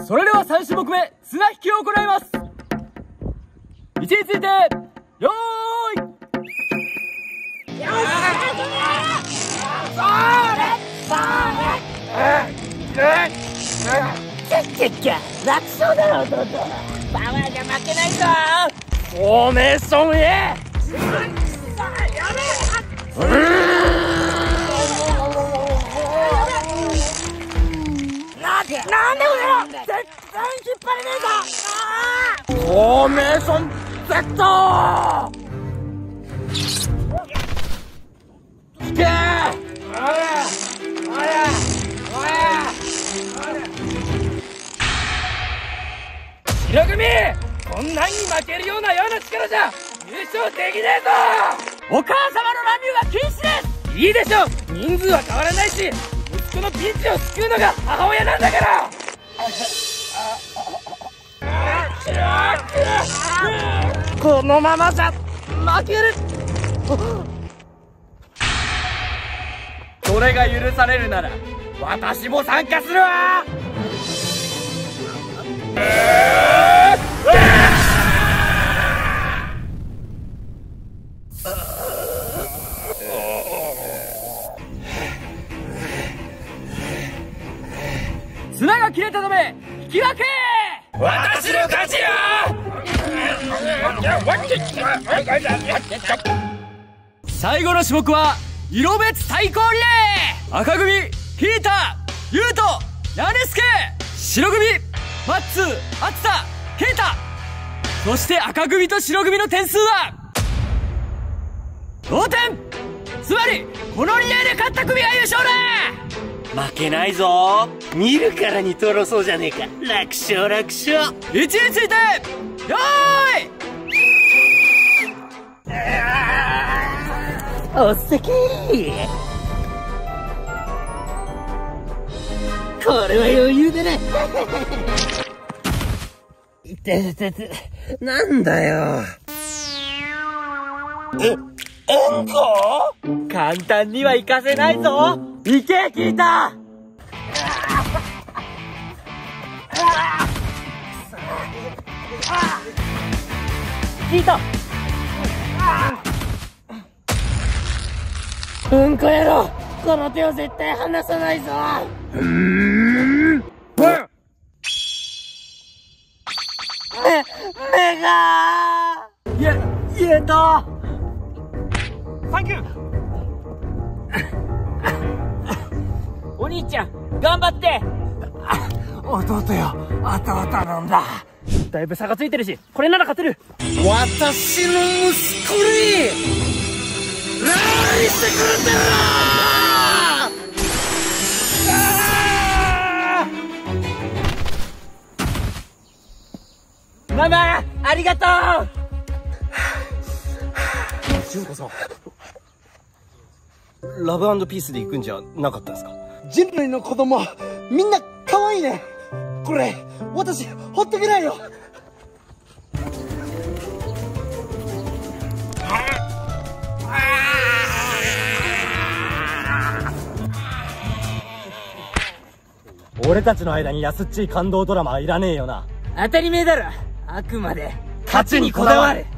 それでは3種目目、綱引きを行います。位置について、よーい。よし楽勝だろ弟。パワーじゃ負けないぞ。 フォーメーション A。 なんで俺ら絶対引っ張れねえぞ。 フォーメーション Z。 引け白組、こんなんに負けるような力じゃ優勝できねえぞ。お母様の乱入は禁止です。いいでしょう、人数は変わらないし、息子のピンチを救うのが母親なんだから。このままじゃ負ける。それが許されるなら私も参加するわ。綱が切れたため引き分け。私の勝ちよ。最後の種目は色別対抗リレー。赤組ヒーター、ユウト、ヤネスケ。白組マッツー、アツタ、ケイタ。そして赤組と白組の点数は同点。つまりこのリレーで勝った組が優勝だ。 負けないぞ。見るからにとろそうじゃねえか。楽勝楽勝。 位置についてよーい。 おっせきこれは余裕だな。いててて、なんだよ。 オンコ？簡単には行かせないぞ。行け聞いた。聞いた。 うんこ野郎、この手を絶対離さないぞ。目が言えた。サンキュー。 お兄ちゃん頑張って。 弟よ、あとは頼んだ。だいぶ差がついてるし、これなら勝てる。 私の息子に何してくれてるの。ママありがとう。 純子さん、ラブ&ピースで行くんじゃなかったんですか？ 人類の子供みんな可愛いね。これ私ほっとけないよ。 俺たちの間に安っちい感動ドラマはいらねえよな。 当たり前だろ。あくまで勝ちにこだわる。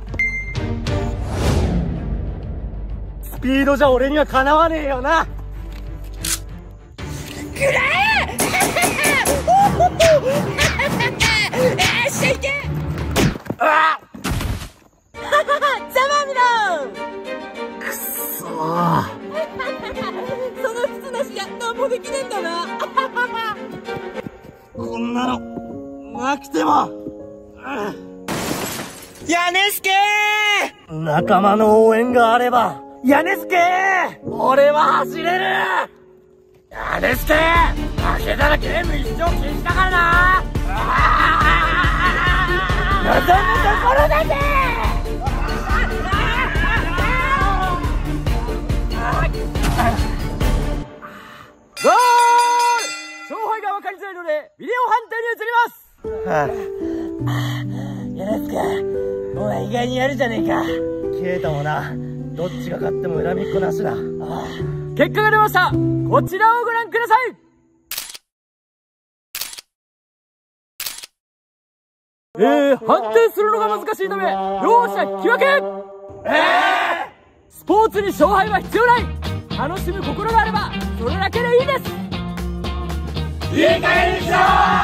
スピードじゃ俺にはかなわねえよな。 くらえしゃいけ。 あっざまみろ。 くっそー。 その靴なしじゃ何もできねえんだな。 こんなのなくても。 ヤネスケー。仲間の応援があればヤネスケー、俺は走れる。ヤネスケー、負けたらゲーム一生禁止だからな。望むところだぜ。ゴール。勝敗が分かりづらいのでビデオ判定に移ります。 ヤネスケ、お前意外にやるじゃねえか。 ケイタもな、どっちが勝っても恨みっこなしだ。結果が出ました。こちらをご覧ください。 判定するのが難しいため両者引き分け。スポーツに勝敗は必要ない。楽しむ心があればそれだけでいいです。いい加減にしろ。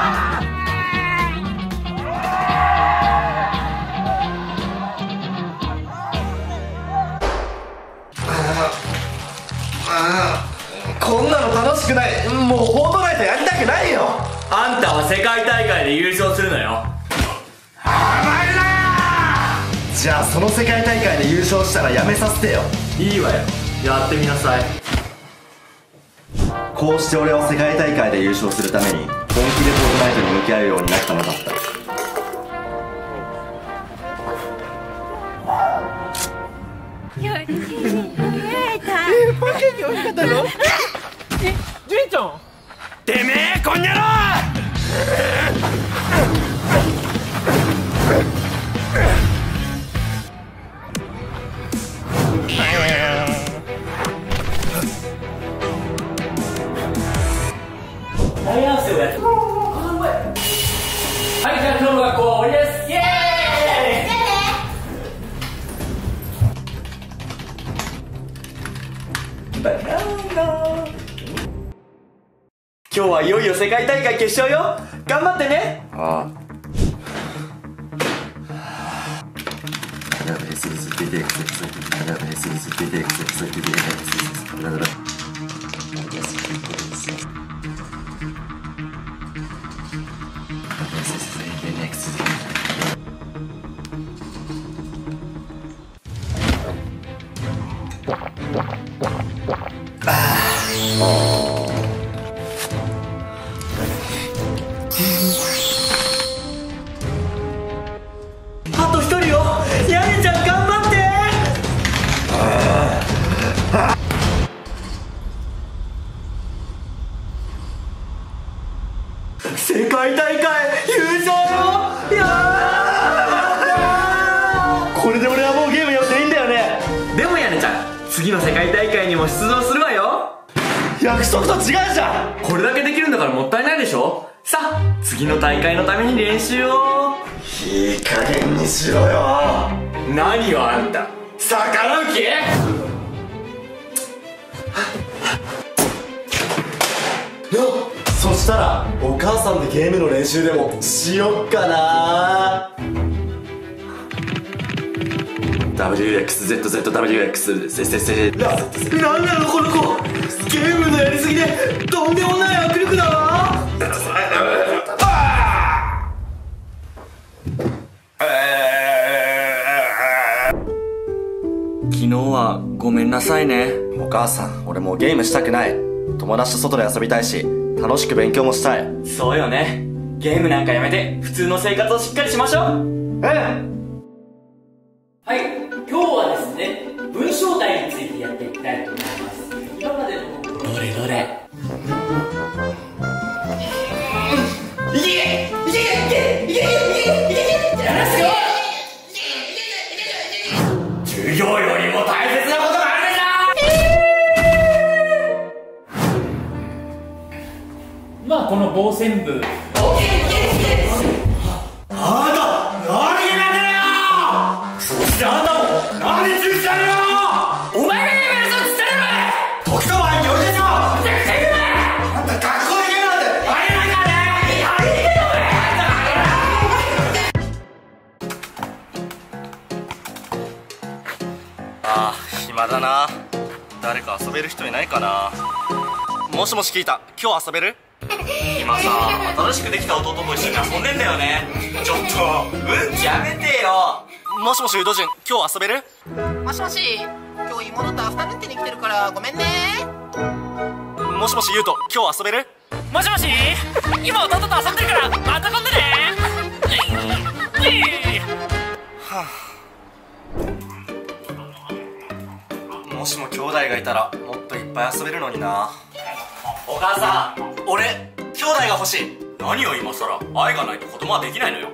こんなの楽しくない。もうフォートナイトやりたくないよ。 あんたは世界大会で優勝するのよ。 じゃあその世界大会で優勝したらやめさせてよ。 いいわよ、やってみなさい。 こうして俺は世界大会で優勝するために本気でフォートナイトに向き合うようになったのだった。 ジュンちゃん、 てめえこんにゃろ大合わせをやる。はい、じゃあ今日の学校終わりです。イエーイ。 今日はいよいよ世界大会決勝よ。頑張ってね。 ああ。 あと一人よ。ヤネちゃん頑張って。世界大会優勝よ。いやー、これで俺はもうゲームやっていいんだよね。でもヤネちゃん、次の世界大会にも出場するわよ。 約束と違うじゃん。 これだけできるんだからもったいないでしょ。さあ次の大会のために練習を。 いい加減にしろよ。 何よあんた、逆らう気？ そしたらお母さんでゲームの練習でもしよっかな。 WXZZWX なんなのこの子、ゲームのやりすぎでとんでもない握力だわ。昨日はごめんなさいね。 お母さん、俺もうゲームしたくない。友達と外で遊びたいし楽しく勉強もしたい。 そうよね。ゲームなんかやめて普通の生活をしっかりしましょう。 はい、今日はですね、文章題についてやっていきたいと思います。今までのどれどれ。授業よりも大切なことがあるでしょ。 まあこの傍線部、 あんた何決めてるよ。そしてあんたも何中止だよ。お前がやめるぞっつってるの。時と場合によるでしょ。あんた学校でゲームなんてありえないからね。ありえないよあー暇だな。誰か遊べる人いないかな。もしもし、聞いた。今日遊べる？ 今さ、新しくできた弟と一緒に遊んでんだよね。ちょっとうんちやめてよ。 もしもし、ウドジュン、今日遊べる？ もしもし、今日妹とアフタヌーンティーに来てるからごめんね。 もしもし、ユウト、今日遊べる？ もしもし、今弟と遊んでるからまた今度ね。 もしも兄弟がいたらもっといっぱい遊べるのにな。 お母さん、 俺、兄弟が欲しい。 何を今さら、愛がないと子供はできないのよ。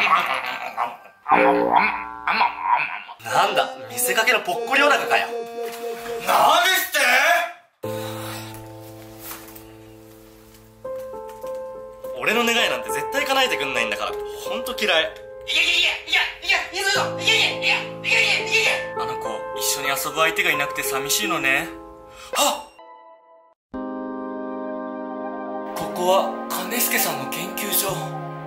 なんだ、見せかけのぽっこりお腹かよ。 なんですって俺の願いなんて絶対叶えてくんないんだから、ほんと嫌い。 あの子一緒に遊ぶ相手がいなくて寂しいのね。あっ、ここは金助さんの研究所。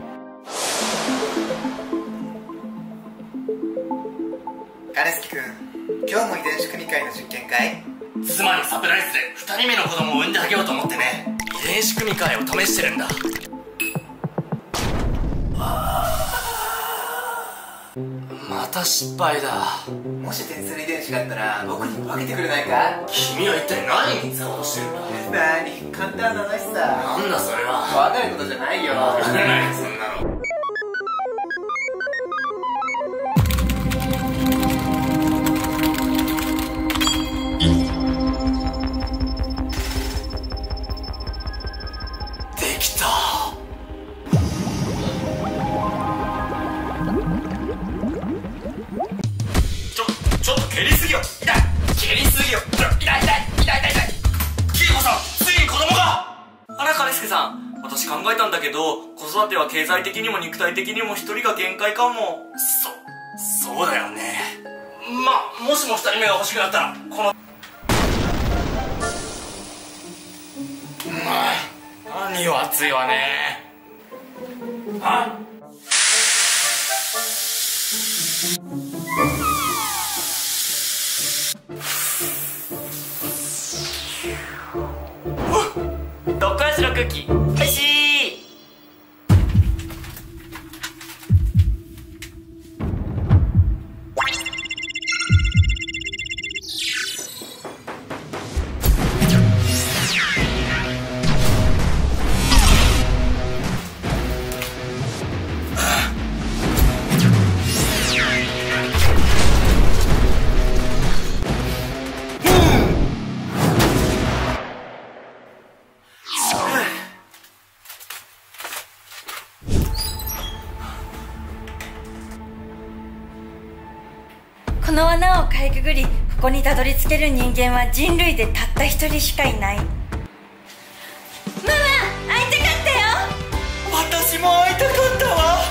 金助君、今日も遺伝子組み換えの実験かい？ 妻にサプライズで2人目の子供を産んであげようと思ってね、遺伝子組み換えを試してるんだ。また失敗だ。 もし天才遺伝子があったら僕に分けてくれないか？ 君は一体何に使おうとしてるんだ？ 何、簡単な話さ。 なんだそれは。 分かることじゃないよ。 何そんなの。ちょっと蹴りすぎよ。痛い。蹴りすぎよ。痛い。キイコさん、ついに子供が。あら、金助さん、私考えたんだけど、子育ては経済的にも肉体的にも一人が限界かも。そうだよね。もしも二人目が欲しくなったらこの何よ、熱いわね。どっこいしろクッキー、はいしー。 この穴をかいくぐり、ここにたどり着ける人間は人類でたった一人しかいない。ママ、会いたかったよ。 私も会いたかったわ。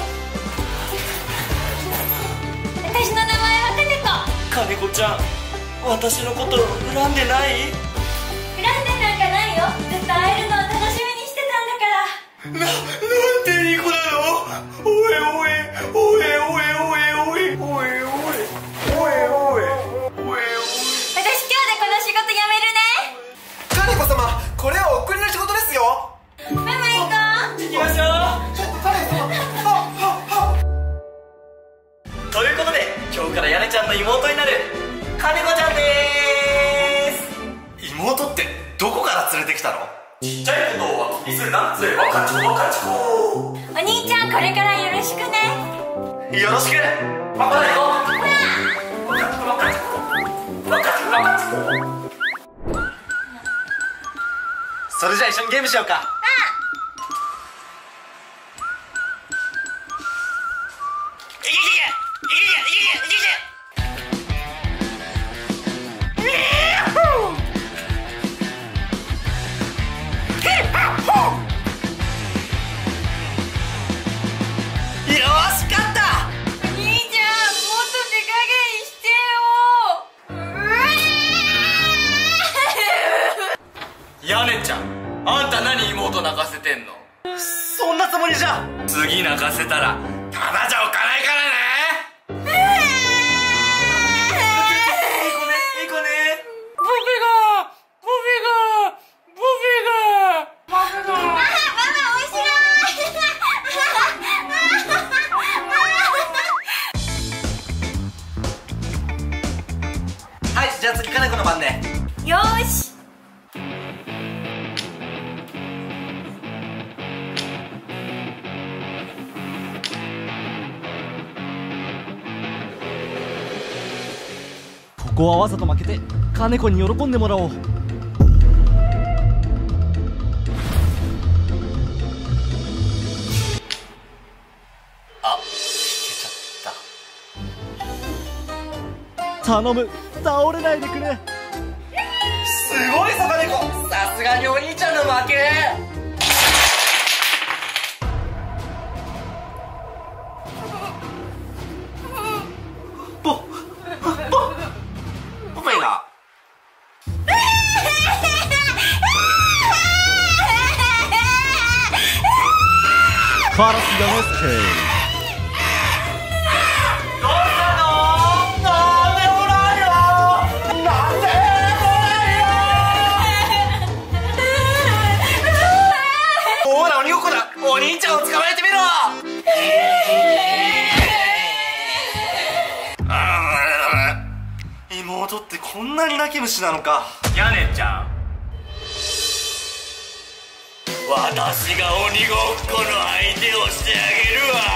私の名前は金子ちゃん、私のこと恨んでない？ 恨んでなんかないよ。ずっと会えるのを楽しみにしてたんだから。 なんていい子なの。おえおえおえおえおえおえおえおえおえおえ。 私今日でこの仕事辞めるね。 金子様、これはお送りの仕事ですよ。 ママ行こう。 行きましょう。 ちょっと金子様。 ということで、今日からやねちゃんの妹になる金子ちゃんでーす。妹ってどこから連れてきたの？ちっちゃいことは気にするな。ぜわかちこわかちこ。 お兄ちゃん、これからよろしくね。 よろしく。パパだよ。わかちこわかちこわかちこわかちこ。それじゃあ一緒にゲームしようか。やねちゃん、あんた何妹泣かせてんの？そんなつもりじゃ。次泣かせたらただじゃおかないからね。いい子ね、いい子ね。ボビがママ面白い。はい、じゃあ次かな子の番ね。 よーし。 ここはわざと負けて金子に喜んでもらおう。 あ、消えちゃった。 頼む、倒れないでくれ。 すごいぞ金子、さすがにお兄ちゃんの負け。 カラスヤネスケ。 どうしたの？なんでもないよ。なんでもないよ。ほら鬼ごっこだ。お兄ちゃんを捕まえてみろ。妹ってこんなに泣き虫なのか。 やねちゃん、私が鬼ごっこの相手をしてあげるわ。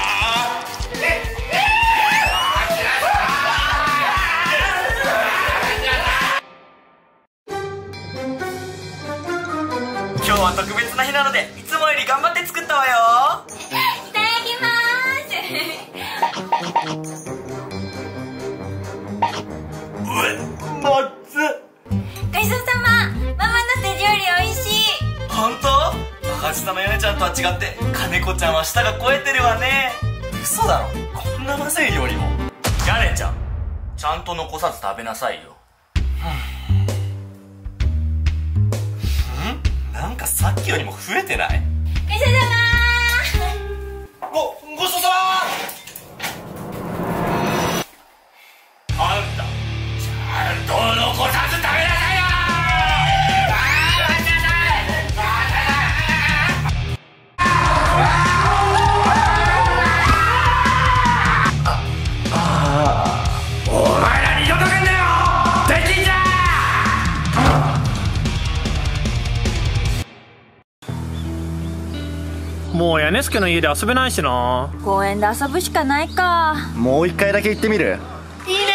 今日は特別な日なのでいつもより頑張って作ったわよ。 いただきます。 もっつ。 ごちそうさま。ママの手料理おいしい。 本当？バカ舌のヨネちゃんとは違って金子ちゃんは舌が肥えてるわね。嘘だろ、こんなまずい料理も。やねちゃん、ちゃんと残さず食べなさいよ。なんかさっきよりも増えてない？ ごちそうさま。 ごちそうさま。あんたちゃんと残さず食べなさいよ。お前ら二度と来んなよ、敵じゃ。 もう屋根助の家で遊べないしな。 公園で遊ぶしかないか。 もう一回だけ行ってみる？ いいね。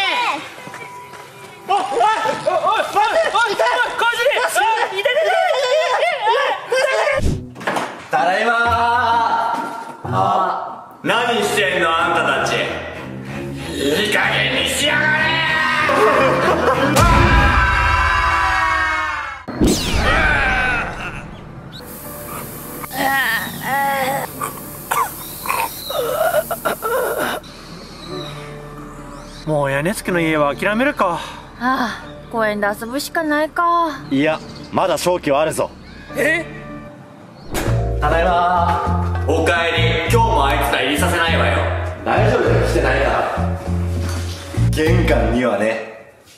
ただいまー。何してんのあんたたち。いい加減にしやがれもう屋根助の家は諦めるか。 ああ、公園で遊ぶしかないか。 いや、まだ勝機はあるぞ。 ただいまー。おかえり。今日もあいつら入りさせないわよ。 大丈夫だよ、来てないから。玄関にはね。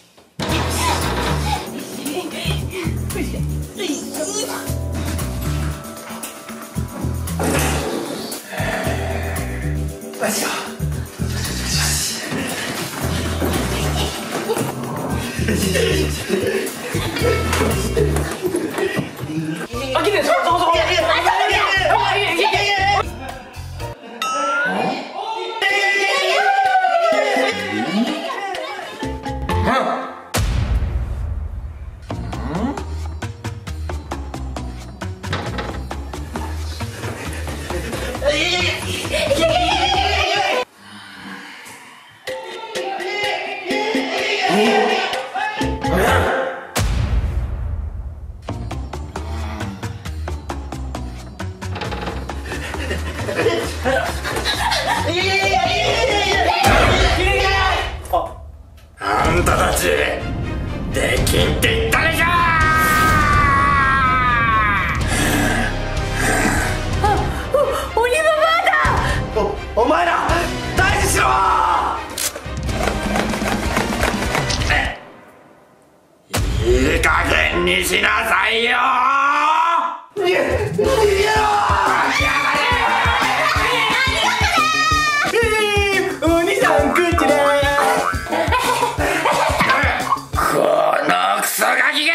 あ、来て、そこ。 あんたたちできんって言ったでしょ。 鬼ババアだ。 お前ら退治しろ。 いい加減にしなさいよ。 逃げろ。お兄さん、グッチだ。 このクソガキが。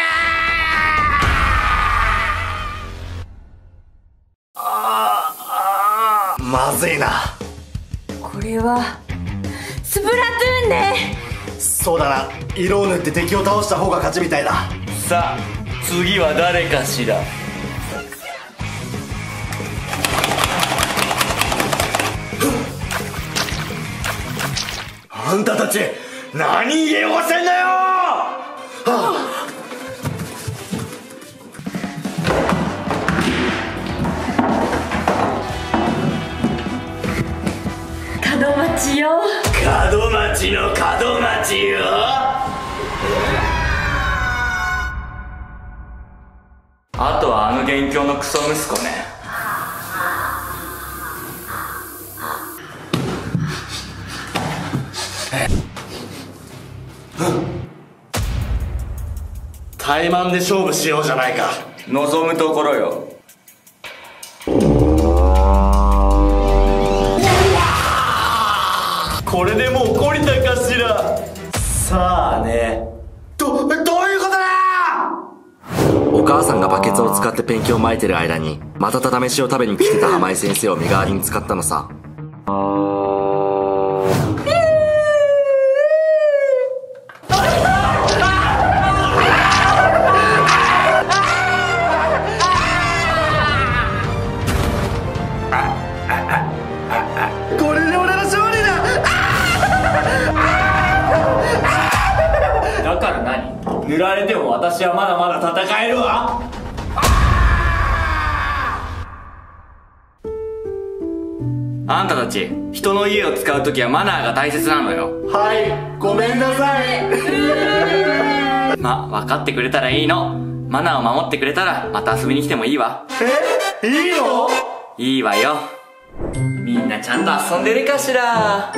まずいな。 これはスプラトゥーンね。 そうだな、色を塗って敵を倒した方が勝ちみたいだ。 さあ次は誰かしら。 あんたたち何家をしてんだよ。 門町よ。 門町の門町よ。あとはあの元凶のクソ息子ね。 怠慢で勝負しようじゃないか。 望むところよ。 これでもう懲りたかしら。さあね。どういうことだ。 お母さんがバケツを使ってペンキを撒いてる間に、またた飯を食べに来てた浜井先生を身代わりに使ったのさ。 これで俺の勝利だ。 だから何？塗られても私はまだまだ戦えるわ。あんたたち、人の家を使うときはマナーが大切なのよ。 はい、ごめんなさい。 分かってくれたらいいの。マナーを守ってくれたらまた遊びに来てもいいわ。 いいの？ いいわよ。みんなちゃんと遊んでるかしら。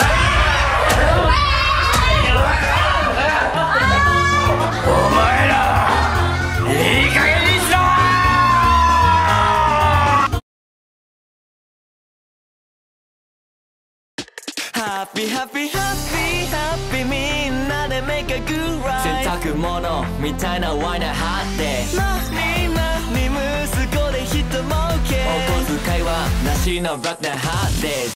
お前らいい加減にしろ。ハッピーハッピーハッピーハッピーみんなでメイクグライ洗濯物みたいなワイナー張って息子で人儲けお小遣いはなしのブラックなハーデー